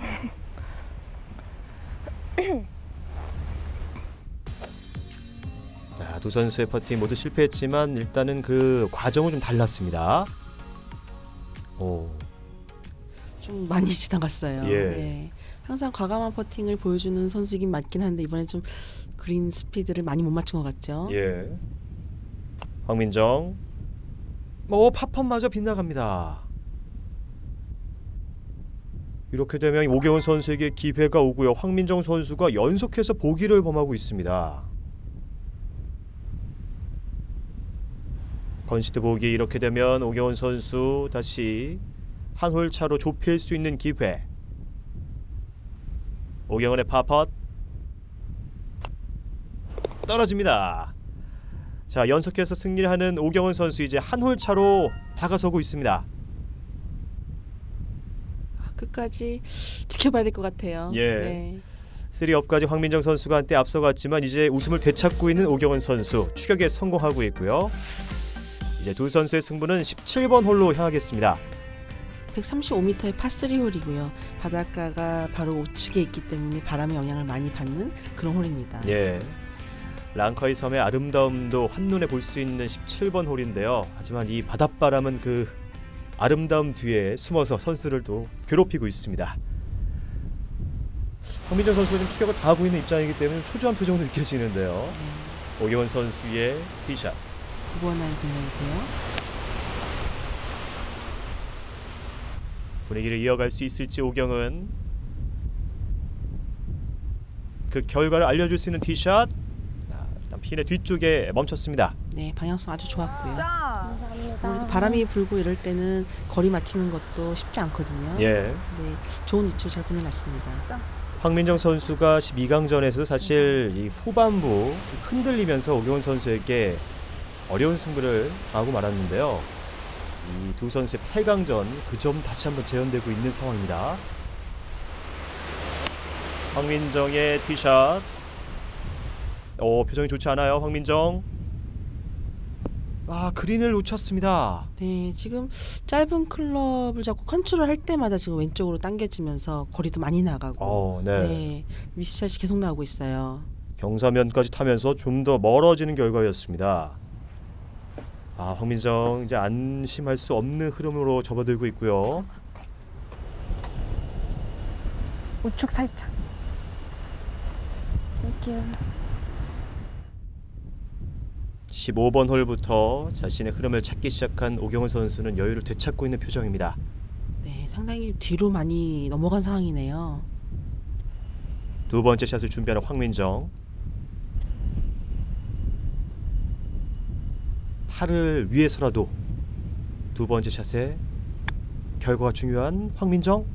자, 두 선수의 퍼팅 모두 실패했지만 일단은 그 과정은 좀 달랐습니다. 오, 좀 많이 지나갔어요. 예. 네. 항상 과감한 퍼팅을 보여주는 선수이긴 맞긴 한데 이번에 좀 그린 스피드를 많이 못 맞춘 것 같죠? 예. 황민정, 오, 팝펀마저 빗나갑니다. 이렇게 되면 오경원 선수에게 기회가 오고요. 황민정 선수가 연속해서 보기를 범하고 있습니다. 건시드 보기. 이렇게 되면 오경원 선수 다시 한 홀 차로 좁힐 수 있는 기회. 오경원의 파펫 떨어집니다. 자, 연속해서 승리를 하는 오경은 선수 이제 한 홀 차로 다가서고 있습니다. 끝까지 지켜봐야 될 것 같아요. 예. 네. 쓰리업까지 황민정 선수가 한때 앞서갔지만 이제 웃음을 되찾고 있는 오경은 선수 추격에 성공하고 있고요. 이제 두 선수의 승부는 십칠 번 홀로 향하겠습니다. 백삼십오 미터의 파쓰리 홀이고요. 바닷가가 바로 우측에 있기 때문에 바람의 영향을 많이 받는 그런 홀입니다. 예. 랑카이 섬의 아름다움도 한눈에 볼 수 있는 십칠 번 홀인데요. 하지만 이 바닷바람은 그 아름다움 뒤에 숨어서 선수를 또 괴롭히고 있습니다. 황민정 선수가 지금 추격을 다 하고 있는 입장이기 때문에 초조한 표정도 느껴지는데요. 네. 오경은 선수의 티샷. 두 번 한 공략이고요. 분위기를 이어갈 수 있을지 오경은 그 결과를 알려줄 수 있는 티샷. 일단 핀의 뒤쪽에 멈췄습니다. 네, 방향성 아주 좋았고요. 감사합니다. 아무래도 바람이 불고 이럴 때는 거리 맞추는 것도 쉽지 않거든요. 예. 네, 좋은 위치로 잘 보내놨습니다. 황민정 선수가 십이 강전에서 사실 이 후반부 흔들리면서 오경은 선수에게 어려운 승부를 당하고 말았는데요. 이 두 선수의 팔 강전 그 점 다시 한번 재현되고 있는 상황입니다. 황민정의 티샷. 오, 표정이 좋지 않아요, 황민정. 아, 그린을 놓쳤습니다. 네, 지금 짧은 클럽을 잡고 컨트롤 할 때마다 지금 왼쪽으로 당겨지면서 거리도 많이 나가고 어, 네. 네, 미스샷이 계속 나오고 있어요. 경사면까지 타면서 좀 더 멀어지는 결과였습니다. 아, 황민정 이제 안심할 수 없는 흐름으로 접어들고 있고요. 우측 살짝. 이렇게. 십오 번 홀부터 자신의 흐름을 찾기 시작한 오경은 선수는 여유를 되찾고 있는 표정입니다. 네, 상당히 뒤로 많이 넘어간 상황이네요. 두 번째 샷을 준비하는 황민정. 팔을 위해서라도 두 번째 샷에 결과가 중요한 황민정.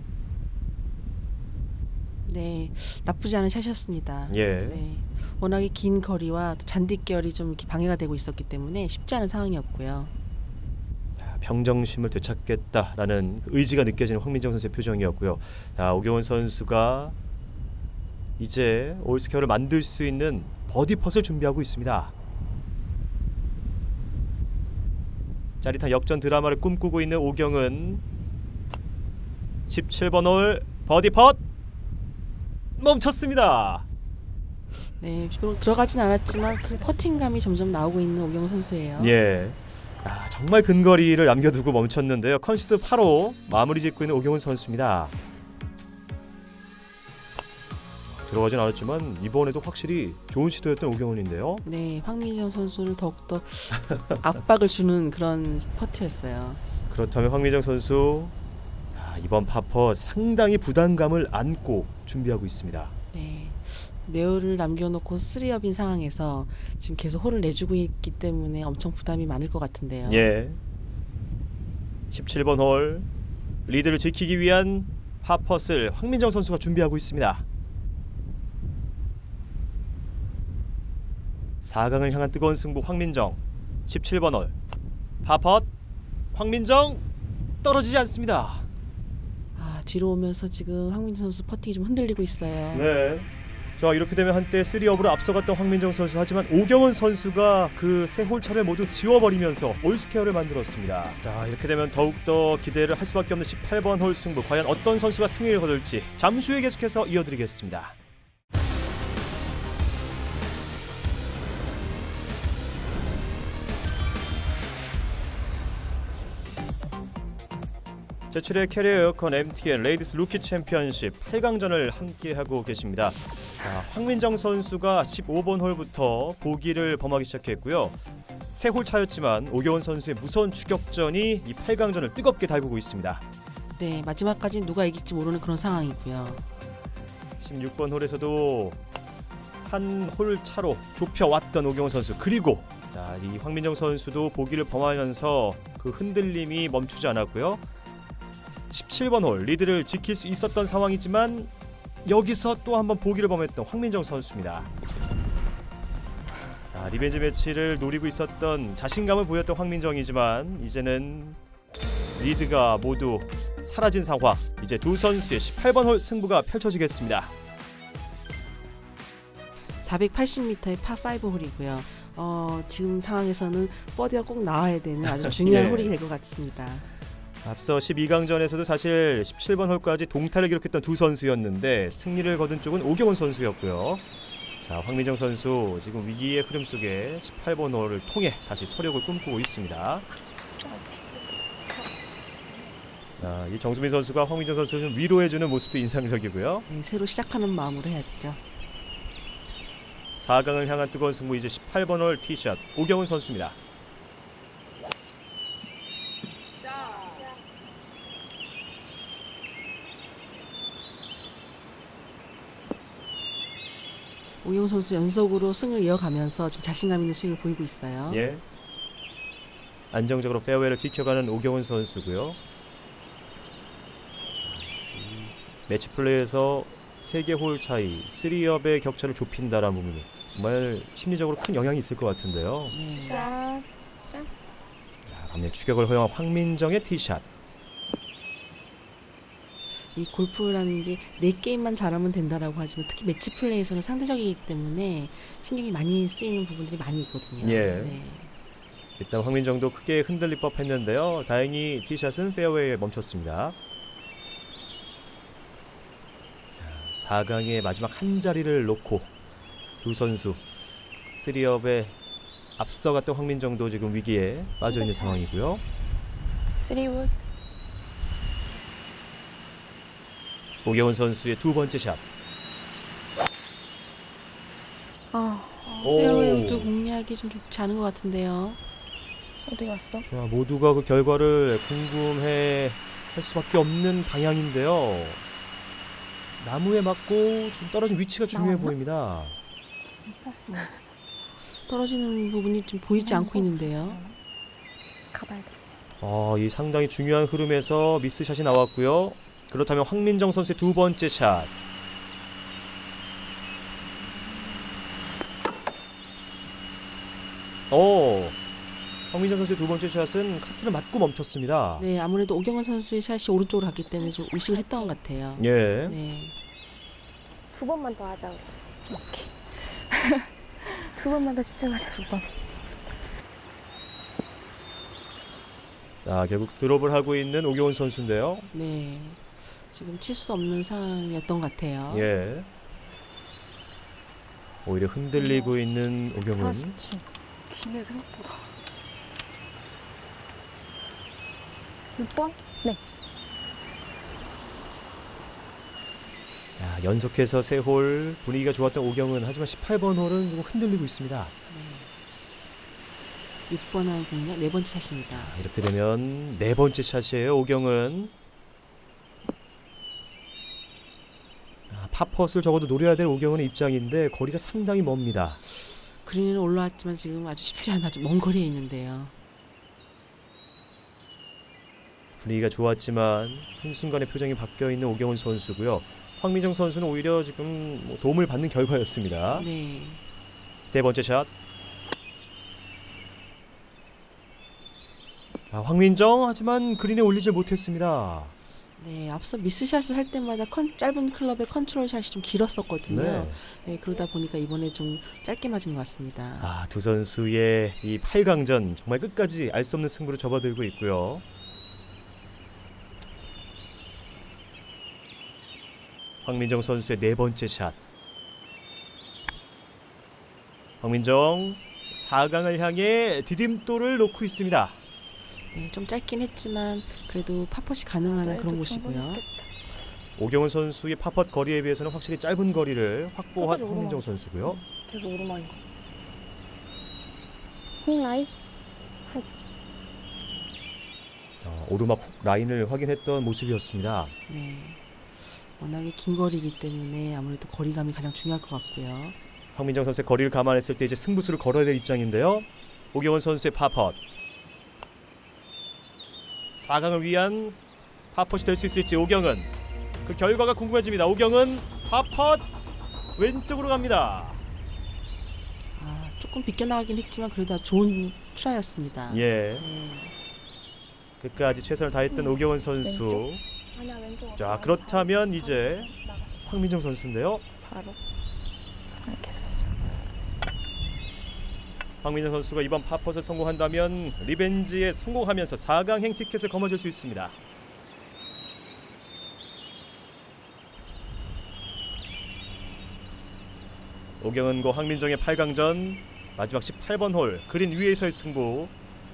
네, 나쁘지 않은 샷이었습니다. 예. 네, 워낙에 긴 거리와 또 잔디결이 좀 이렇게 방해가 되고 있었기 때문에 쉽지 않은 상황이었고요. 평정심을 되찾겠다라는 의지가 느껴지는 황민정 선수의 표정이었고요. 자, 오경은 선수가 이제 올스케어를 만들 수 있는 버디 펫을 준비하고 있습니다. 짜릿한 역전 드라마를 꿈꾸고 있는 오경은 십칠 번 홀 버디 펫 멈췄습니다. 네, 비록 들어가진 않았지만 퍼팅감이 점점 나오고 있는 오경은 선수예요. 예. 아, 정말 근거리를 남겨두고 멈췄는데요. 컨시드 팔 호 마무리 짓고 있는 오경은 선수입니다. 들어가진 않았지만 이번에도 확실히 좋은 시도였던 오경은인데요. 네, 황민정 선수를 더욱더 압박을 주는 그런 퍼트였어요. 그렇다면 황민정 선수 아, 이번 파퍼 상당히 부담감을 안고 준비하고 있습니다. 네, 네오를 남겨놓고 쓰리업인 상황에서 지금 계속 홀을 내주고 있기 때문에 엄청 부담이 많을 것 같은데요. 예. 십칠 번 홀 리드를 지키기 위한 파퍼를 황민정 선수가 준비하고 있습니다. 사 강을 향한 뜨거운 승부 황민정. 십칠 번 홀 파펫. 황민정 떨어지지 않습니다. 아, 뒤로 오면서 지금 황민정 선수 퍼팅이 좀 흔들리고 있어요. 네. 자, 이렇게 되면 한때 쓰리업으로 앞서갔던 황민정 선수, 하지만 오경은 선수가 그 세 홀 차를 모두 지워버리면서 올스케어를 만들었습니다. 자, 이렇게 되면 더욱더 기대를 할 수밖에 없는 십팔 번 홀 승부, 과연 어떤 선수가 승리를 거둘지 잠시 후에 계속해서 이어드리겠습니다. 제출의 캐리어 에어컨 엠티엔 레이디스 루키 챔피언십 팔 강전을 함께하고 계십니다. 자, 황민정 선수가 십오 번 홀부터 보기를 범하기 시작했고요. 세 홀 차였지만 오경은 선수의 무서운 추격전이 이 팔 강전을 뜨겁게 달구고 있습니다. 네, 마지막까지 누가 이길지 모르는 그런 상황이고요. 십육 번 홀에서도 한 홀 차로 좁혀왔던 오경은 선수, 그리고 자, 이 황민정 선수도 보기를 범하면서 그 흔들림이 멈추지 않았고요. 십칠 번 홀 리드를 지킬 수 있었던 상황이지만 여기서 또 한번 보기를 범했던 황민정 선수입니다. 아, 자, 리벤지 매치를 노리고 있었던 자신감을 보였던 황민정이지만 이제는 리드가 모두 사라진 상황. 이제 두 선수의 십팔 번 홀 승부가 펼쳐지겠습니다. 사백팔십 미터의 파오 홀이고요. 어, 지금 상황에서는 버디가 꼭 나와야 되는 아주 중요한 예. 홀이 될 것 같습니다. 앞서 십이 강전에서도 사실 십칠 번 홀까지 동타를 기록했던 두 선수였는데 승리를 거둔 쪽은 오경원 선수였고요. 자, 황민정 선수 지금 위기의 흐름 속에 십팔 번 홀을 통해 다시 서력을 꿈꾸고 있습니다. 자, 이 정수민 선수가 황민정 선수를 좀 위로해주는 모습도 인상적이고요. 네, 새로 시작하는 마음으로 해야 되죠. 사 강을 향한 뜨거운 승부, 이제 십팔 번 홀 티샷 오경원 선수입니다. 오경원 선수 연속으로 승을 이어가면서 좀 자신감 있는 스윙을 보이고 있어요. 예. 안정적으로 페어웨이를 지켜가는 오경원 선수고요. 매치 플레이에서 세 개 홀 차이, 쓰리업의 격차를 좁힌다라는 부분이 정말 심리적으로 큰 영향이 있을 것 같은데요. 네. 샷. 샷. 자, 반면 추격을 허용한 황민정의 티샷. 이 골프라는 게 내 게임만 잘하면 된다라고 하지만 특히 매치 플레이에서는 상대적이기 때문에 신경이 많이 쓰이는 부분들이 많이 있거든요. 예. 네. 일단 황민정도 크게 흔들릴 법했는데요. 다행히 티샷은 페어웨이에 멈췄습니다. 사 강의 마지막 한 자리를 놓고 두 선수 쓰리업에 앞서갔던 황민정도 지금 위기에 빠져있는 상황이고요. 쓰리wood. 오경원 선수의 두 번째 샷. 아, 페어웨이 우드 공략이 좀 좋지 않은 것 같은데요. 어디 갔어? 자, 모두가 그 결과를 궁금해 할 수밖에 없는 방향인데요. 나무에 맞고 좀 떨어진 위치가 중요해 나왔나? 보입니다. 떨어지는 부분이 좀 보이지 않고 있는데요. 가봐야 돼. 아, 이 상당히 중요한 흐름에서 미스샷이 나왔고요. 그렇다면 황민정 선수의 두 번째 샷. 오, 황민정 선수의 두 번째 샷은 카트를 맞고 멈췄습니다. 네, 아무래도 오경원 선수의 샷이 오른쪽으로 갔기 때문에 좀 의식을 했던 것 같아요. 예. 네. 두 번만 더 하자. 우리. 오케이. 두 번만 더 집중하자. 두 번. 자, 결국 드롭을 하고 있는 오경원 선수인데요. 네. 지금 칠 수 없는 상황이었던 것 같아요. 예. 오히려 흔들리고 있는 오경원. 사십칠. 기네 생각보다. 육 번? 네. 자, 연속해서 세 홀 분위기가 좋았던 오경은 하지만 십팔 번 홀은 좀 흔들리고 있습니다. 육 번하고 공략 네 번째 샷입니다. 이렇게 되면 네 번째 샷이에요. 오경은 아, 팝펫을 적어도 노려야 될 오경은의 입장인데 거리가 상당히 멉니다. 그린은 올라왔지만 지금 아주 쉽지 않아 아주 먼 거리에 있는데요. 분위기가 좋았지만 한순간에 표정이 바뀌어 있는 오경은 선수고요. 황민정 선수는 오히려 지금 뭐 도움을 받는 결과였습니다. 네. 세 번째 샷. 아, 황민정 하지만 그린에 올리지 못했습니다. 네, 앞서 미스샷을 할 때마다 컨, 짧은 클럽의 컨트롤 샷이 좀 길었었거든요. 네. 네, 그러다 보니까 이번에 좀 짧게 맞은 것 같습니다. 아, 두 선수의 이 팔 강전 정말 끝까지 알 수 없는 승부를 접어들고 있고요. 황민정 선수의 네 번째 샷. 황민정 사 강을 향해 디딤돌을 놓고 있습니다. 네, 좀 짧긴 했지만 그래도 팝펫이 가능한 그런 곳이고요. 오경원 선수의 팝펫 거리에 비해서는 확실히 짧은 거리를 확보한 끝까지 황민정 오르막. 선수고요. 계속 오르막인 거. 훅라이? 어, 오르막 훅 라인을 확인했던 모습이었습니다. 네. 워낙에 긴 거리이기 때문에 아무래도 거리감이 가장 중요할 것 같고요. 황민정 선수의 거리를 감안했을 때 이제 승부수를 걸어야 될 입장인데요. 오경원 선수의 팝펫. 사 강을 위한 팝펫이 될 수 있을지 오경은. 그 결과가 궁금해집니다. 오경은 팝펫 왼쪽으로 갑니다. 아, 조금 비껴나가긴 했지만 그래도 아주 좋은 트라이였습니다. 예. 네. 끝까지 최선을 다했던 음, 오경원 선수. 아니야 왼쪽. 자, 그렇다면 이제 황민정 선수인데요. 바로 알겠어. 황민정 선수가 이번 파펫을 성공한다면 리벤지에 성공하면서 사 강행 티켓을 거머쥘 수 있습니다. 오경은과 황민정의 팔 강전, 마지막 십팔 번 홀 그린 위에서의 승부.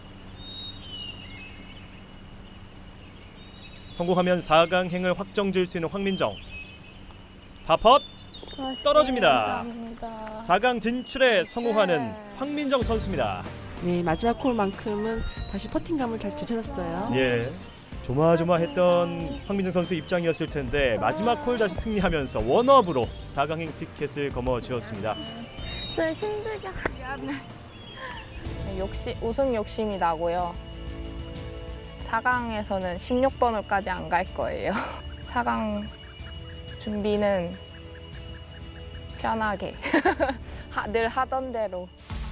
성공하면 사 강행을 확정지을 수 있는 황민정. 파펫 떨어집니다. 감사합니다. 사 강 진출에 성공하는 황민정 선수입니다. 네, 마지막 홀만큼은 다시 퍼팅감을 다시 되찾았어요. 예, 조마조마했던 황민정 선수 입장이었을 텐데 마지막 홀 다시 승리하면서 원업으로 사 강행 티켓을 거머쥐었습니다. 좀 힘들게 미안해. 욕심 우승 욕심이 나고요. 사 강에서는 십육 번 홀까지 안 갈 거예요. 사 강 준비는 편하게 하, 늘 하던 대로.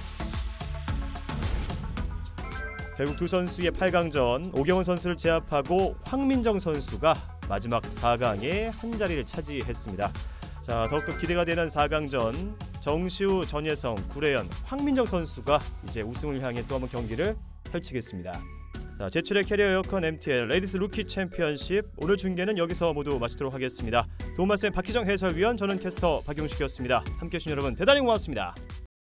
결국 두 선수의 팔 강전, 오경원 선수를 제압하고 황민정 선수가 마지막 사 강에 한 자리를 차지했습니다. 자, 더욱더 기대가 되는 사 강전, 정시우, 전예성, 구래연, 황민정 선수가 이제 우승을 향해 또 한번 경기를 펼치겠습니다. 자, 제출의 캐리어 에어컨 엠티엘 레이디스 루키 챔피언십, 오늘 중계는 여기서 모두 마치도록 하겠습니다. 도움 말씀의 박희정 해설위원, 저는 캐스터 박용식이었습니다. 함께해 주신 여러분 대단히 고맙습니다.